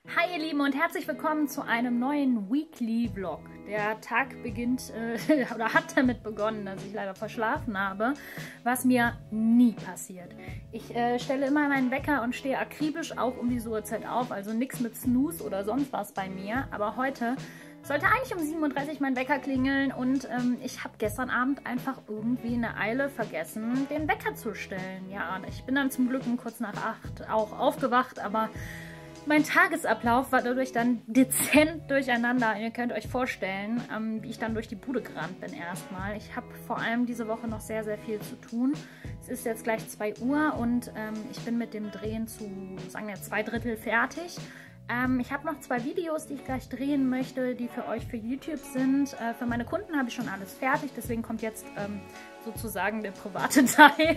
Hi ihr Lieben und herzlich willkommen zu einem neuen Weekly Vlog. Der Tag beginnt oder hat damit begonnen, dass ich leider verschlafen habe, was mir nie passiert. Ich stelle immer meinen Wecker und stehe akribisch auch um diese Uhrzeit auf, also nichts mit Snooze oder sonst was bei mir. Aber heute sollte eigentlich um 7:30 Uhr mein Wecker klingeln und ich habe gestern Abend einfach irgendwie in der Eile vergessen, den Wecker zu stellen. Ja, und ich bin dann zum Glück um kurz nach 8 auch aufgewacht, aber mein Tagesablauf war dadurch dann dezent durcheinander. Ihr könnt euch vorstellen, wie ich dann durch die Bude gerannt bin erstmal. Ich habe vor allem diese Woche noch sehr, sehr viel zu tun. Es ist jetzt gleich 2 Uhr und ich bin mit dem Drehen zu, sagen wir, 2/3 fertig. Ich habe noch 2 Videos, die ich gleich drehen möchte, die für euch für YouTube sind. Für meine Kunden habe ich schon alles fertig, deswegen kommt jetzt sozusagen der private Teil.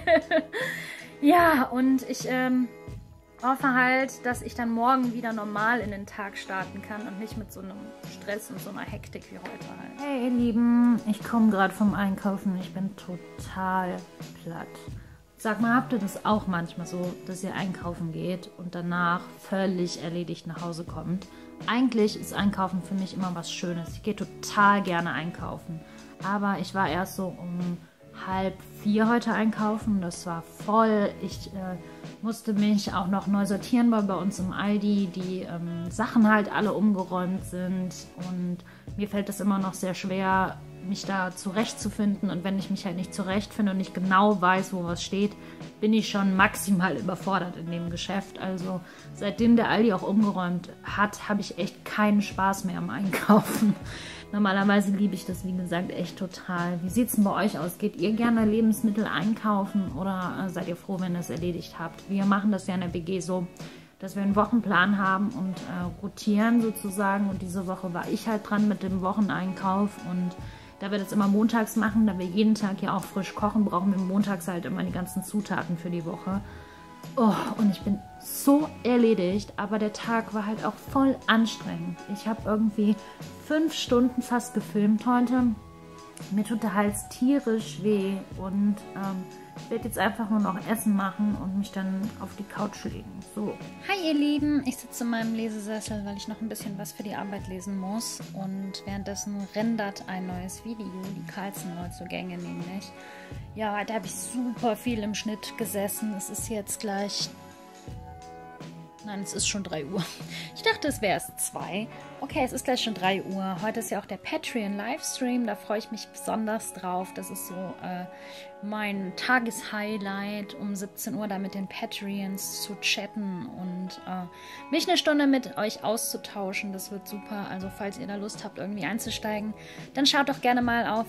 Ja, und ich hoffe halt, dass ich dann morgen wieder normal in den Tag starten kann und nicht mit so einem Stress und so einer Hektik wie heute halt. Hey ihr Lieben, ich komme gerade vom Einkaufen, ich bin total platt. Sag mal, habt ihr das auch manchmal so, dass ihr einkaufen geht und danach völlig erledigt nach Hause kommt? Eigentlich ist Einkaufen für mich immer was Schönes. Ich gehe total gerne einkaufen. Aber ich war erst so um 3:30 heute einkaufen. Das war voll. Ich musste mich auch noch neu sortieren, weil bei uns im Aldi die Sachen halt alle umgeräumt sind. Und mir fällt es immer noch sehr schwer, mich da zurechtzufinden. Und wenn ich mich halt nicht zurechtfinde und nicht genau weiß, wo was steht, bin ich schon maximal überfordert in dem Geschäft. Also seitdem der Aldi auch umgeräumt hat, habe ich echt keinen Spaß mehr am Einkaufen. Normalerweise liebe ich das, wie gesagt, echt total. Wie sieht es denn bei euch aus? Geht ihr gerne Lebensmittel einkaufen oder seid ihr froh, wenn ihr es erledigt habt? Wir machen das ja in der WG so, dass wir einen Wochenplan haben und rotieren sozusagen. Und diese Woche war ich halt dran mit dem Wocheneinkauf. Und da wir das immer montags machen, da wir jeden Tag ja auch frisch kochen, brauchen wir montags halt immer die ganzen Zutaten für die Woche. Oh, und ich bin so erledigt, aber der Tag war halt auch voll anstrengend. Ich habe irgendwie 5 Stunden fast gefilmt heute. Mir tut der Hals tierisch weh und ich werde jetzt einfach nur noch Essen machen und mich dann auf die Couch legen. So. Hi ihr Lieben, ich sitze in meinem Lesesessel, weil ich noch ein bisschen was für die Arbeit lesen muss. Und währenddessen rendert ein neues Video, die Carlsen-Neuzugänge nämlich. Ja, da habe ich super viel im Schnitt gesessen. Es ist jetzt gleich... Nein, es ist schon 3 Uhr. Ich dachte, es wäre erst 2. Okay, es ist gleich schon 3 Uhr. Heute ist ja auch der Patreon-Livestream. Da freue ich mich besonders drauf. Das ist so mein Tageshighlight, um 17 Uhr da mit den Patreons zu chatten und mich eine Stunde mit euch auszutauschen. Das wird super. Also falls ihr da Lust habt, irgendwie einzusteigen, dann schaut doch gerne mal auf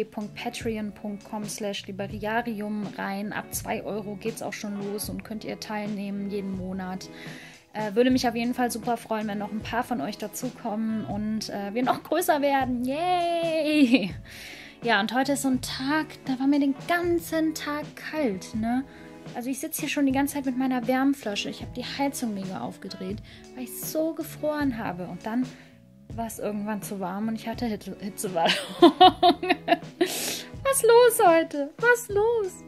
www.patreon.com/liberiarium rein. Ab 2 Euro geht es auch schon los und könnt ihr teilnehmen jeden Monat. Würde mich auf jeden Fall super freuen, wenn noch ein paar von euch dazukommen und wir noch größer werden. Yay! Ja, und heute ist so ein Tag, da war mir den ganzen Tag kalt, ne? Also ich sitze hier schon die ganze Zeit mit meiner Wärmflasche. Ich habe die Heizung mega aufgedreht, weil ich so gefroren habe. Und dann war es irgendwann zu warm und ich hatte Hitzewallung. Was los heute? Was los?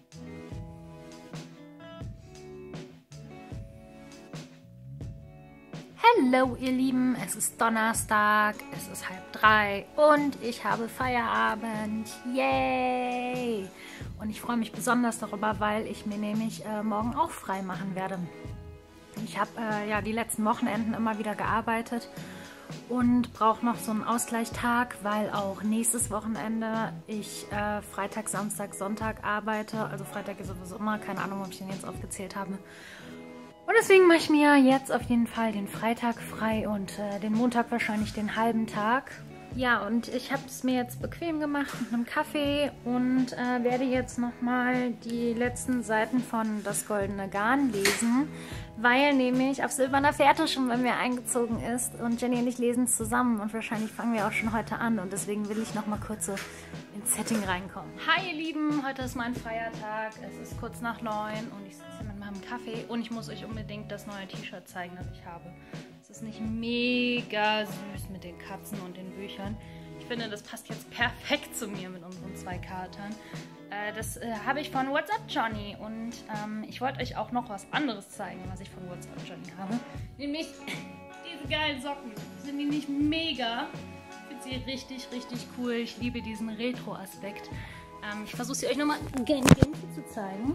Hallo ihr Lieben, es ist Donnerstag, es ist 2:30 und ich habe Feierabend. Yay! Und ich freue mich besonders darüber, weil ich mir nämlich morgen auch frei machen werde. Ich habe ja die letzten Wochenenden immer wieder gearbeitet und brauche noch so einen Ausgleichstag, weil auch nächstes Wochenende ich Freitag, Samstag, Sonntag arbeite. Also Freitag ist sowieso immer, keine Ahnung, ob ich den jetzt aufgezählt habe. Und deswegen mache ich mir jetzt auf jeden Fall den Freitag frei und den Montag wahrscheinlich den halben Tag. Ja, und ich habe es mir jetzt bequem gemacht mit einem Kaffee und werde jetzt nochmal die letzten Seiten von Das Goldene Garn lesen, weil nämlich auf Silberner Fährte schon bei mir eingezogen ist und Jenny und ich lesen es zusammen und wahrscheinlich fangen wir auch schon heute an und deswegen will ich nochmal kurz so ins Setting reinkommen. Hi ihr Lieben, heute ist mein Feiertag, es ist kurz nach 9 und ich sitze hier mit meinem Kaffee und ich muss euch unbedingt das neue T-Shirt zeigen, das ich habe. Es ist nicht mega süß mit den Katzen und den Büchern. Ich finde, das passt jetzt perfekt zu mir mit unseren 2 Katern. Das habe ich von WhatsApp Johnny und ich wollte euch auch noch was anderes zeigen, was ich von WhatsApp Johnny habe. Nämlich geilen Socken. Sind die nicht mega? Ich finde sie richtig, richtig cool. Ich liebe diesen Retro-Aspekt. Ich versuche sie euch nochmal in Gänze zu zeigen.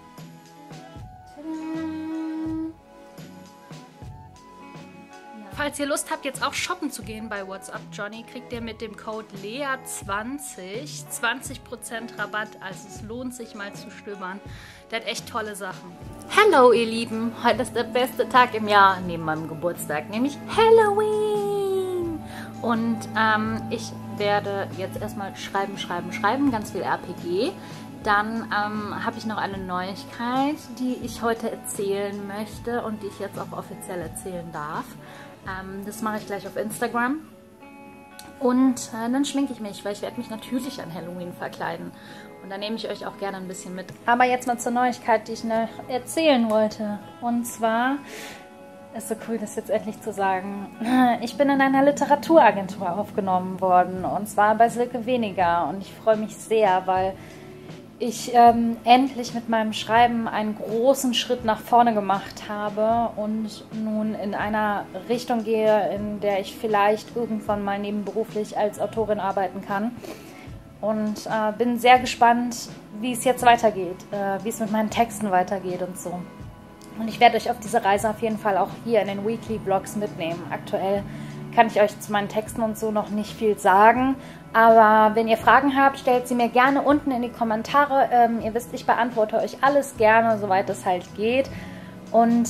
Falls ihr Lust habt, jetzt auch shoppen zu gehen bei What's Up Johnny, kriegt ihr mit dem Code LEA20 20% Rabatt. Also es lohnt sich mal zu stöbern. Der hat echt tolle Sachen. Hallo ihr Lieben, heute ist der beste Tag im Jahr neben meinem Geburtstag, nämlich Halloween. Und ich werde jetzt erstmal schreiben, ganz viel RPG. Dann habe ich noch eine Neuigkeit, die ich heute erzählen möchte und die ich jetzt auch offiziell erzählen darf. Das mache ich gleich auf Instagram. Und dann schminke ich mich, weil ich werde mich natürlich an Halloween verkleiden. Und da nehme ich euch auch gerne ein bisschen mit. Aber jetzt mal zur Neuigkeit, die ich noch erzählen wollte. Und zwar, ist so cool, das jetzt endlich zu sagen, ich bin in einer Literaturagentur aufgenommen worden. Und zwar bei Silke Weniger. Und ich freue mich sehr, weil ich endlich mit meinem Schreiben einen großen Schritt nach vorne gemacht habe und nun in einer Richtung gehe, in der ich vielleicht irgendwann mal nebenberuflich als Autorin arbeiten kann. Und bin sehr gespannt, wie es jetzt weitergeht, wie es mit meinen Texten weitergeht und so. Und ich werde euch auf diese Reise auf jeden Fall auch hier in den Weekly Vlogs mitnehmen. Aktuell kann ich euch zu meinen Texten und so noch nicht viel sagen. Aber wenn ihr Fragen habt, stellt sie mir gerne unten in die Kommentare. Ihr wisst, ich beantworte euch alles gerne, soweit es halt geht. Und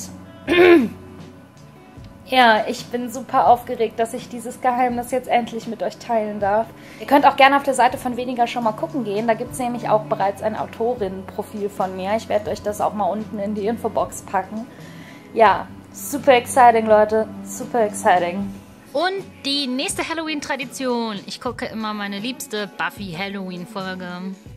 ja, ich bin super aufgeregt, dass ich dieses Geheimnis jetzt endlich mit euch teilen darf. Ihr könnt auch gerne auf der Seite von Weniger schon mal gucken gehen. Da gibt es nämlich auch bereits ein Autorinnenprofil von mir. Ich werde euch das auch mal unten in die Infobox packen. Ja, super exciting, Leute. Super exciting. Und die nächste Halloween-Tradition. Ich gucke immer meine liebste Buffy-Halloween-Folge.